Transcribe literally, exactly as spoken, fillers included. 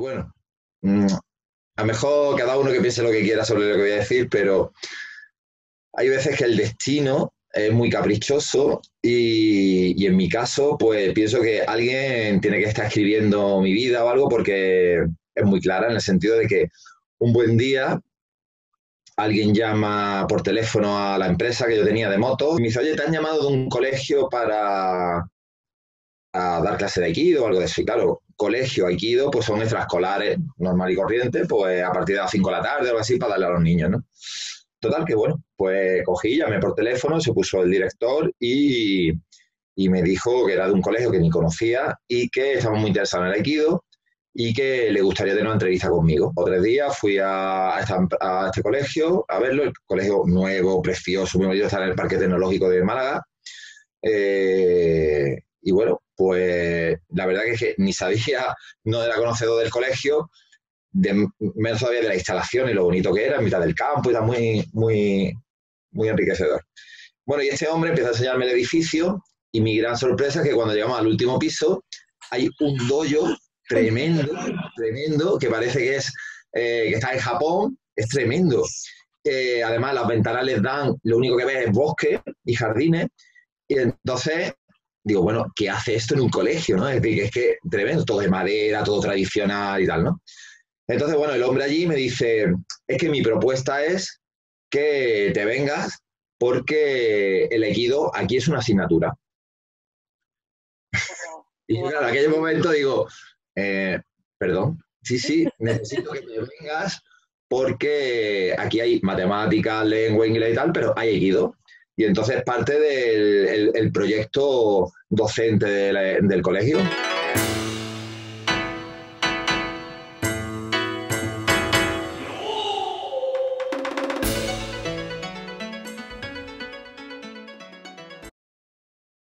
bueno, mm, a lo mejor cada uno que piense lo que quiera sobre lo que voy a decir, pero hay veces que el destino es muy caprichoso y, y en mi caso, pues pienso que alguien tiene que estar escribiendo mi vida o algo porque es muy clara en el sentido de que un buen día alguien llama por teléfono a la empresa que yo tenía de motos y me dice, oye, te han llamado de un colegio para a dar clase de Aikido o algo de eso. Y claro, colegio, Aikido, pues son extraescolares, normal y corriente, pues a partir de las cinco de la tarde o algo así para darle a los niños, ¿no? Total, que bueno, pues cogí, llamé por teléfono, se puso el director y, y me dijo que era de un colegio que ni conocía y que estaba muy interesado en el Aikido y que le gustaría tener una entrevista conmigo. O tres días fui a, a, esta, a este colegio a verlo, el colegio nuevo, precioso, muy bonito, está en el Parque Tecnológico de Málaga. Eh, y bueno, pues la verdad que es que ni sabía, no era conocedor del colegio, de, menos todavía de la instalación y lo bonito que era, en mitad del campo, y era muy, muy, muy enriquecedor. Bueno, y este hombre empieza a enseñarme el edificio y mi gran sorpresa es que cuando llegamos al último piso hay un dojo tremendo, tremendo, que parece que es eh, que está en Japón, es tremendo. Eh, además, las ventanas les dan, lo único que ves es bosque y jardines, y entonces digo, bueno, ¿qué hace esto en un colegio, no? Es decir, que es que tremendo, todo de madera, todo tradicional y tal, ¿no? Entonces, bueno, el hombre allí me dice, es que mi propuesta es que te vengas porque el Aikido aquí es una asignatura. Y yo, claro, en aquel momento digo, eh, perdón, sí, sí, necesito que te vengas porque aquí hay matemáticas, lengua, inglés y tal, pero hay Aikido. Y entonces parte del el, el proyecto docente de la, del colegio.